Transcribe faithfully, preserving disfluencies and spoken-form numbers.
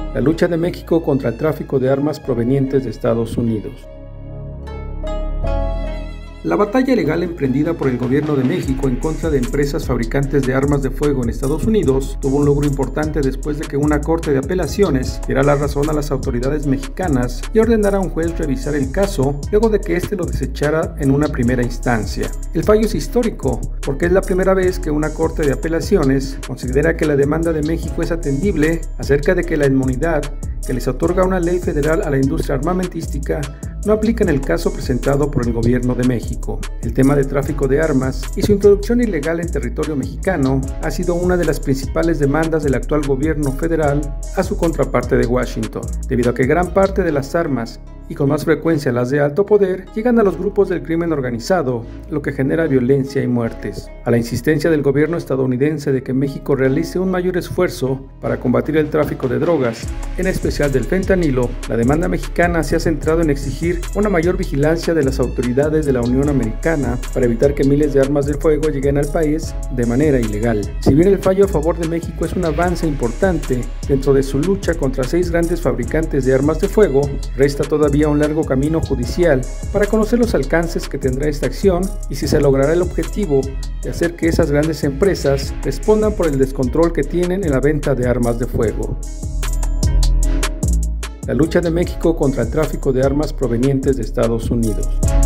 La lucha de México contra el tráfico de armas provenientes de Estados Unidos. La batalla legal emprendida por el gobierno de México en contra de empresas fabricantes de armas de fuego en Estados Unidos tuvo un logro importante después de que una corte de apelaciones diera la razón a las autoridades mexicanas y ordenara a un juez revisar el caso luego de que éste lo desechara en una primera instancia. El fallo es histórico porque es la primera vez que una corte de apelaciones considera que la demanda de México es atendible acerca de que la inmunidad que les otorga una ley federal a la industria armamentística no aplica en el caso presentado por el gobierno de México. El tema de tráfico de armas y su introducción ilegal en territorio mexicano ha sido una de las principales demandas del actual gobierno federal a su contraparte de Washington, debido a que gran parte de las armas, y con más frecuencia las de alto poder, llegan a los grupos del crimen organizado, lo que genera violencia y muertes. A la insistencia del gobierno estadounidense de que México realice un mayor esfuerzo para combatir el tráfico de drogas, en especial del fentanilo, la demanda mexicana se ha centrado en exigir una mayor vigilancia de las autoridades de la Unión Americana para evitar que miles de armas de fuego lleguen al país de manera ilegal. Si bien el fallo a favor de México es un avance importante dentro de su lucha contra seis grandes fabricantes de armas de fuego, resta todavía un largo camino judicial para conocer los alcances que tendrá esta acción y si se logrará el objetivo de hacer que esas grandes empresas respondan por el descontrol que tienen en la venta de armas de fuego. La lucha de México contra el tráfico de armas provenientes de Estados Unidos.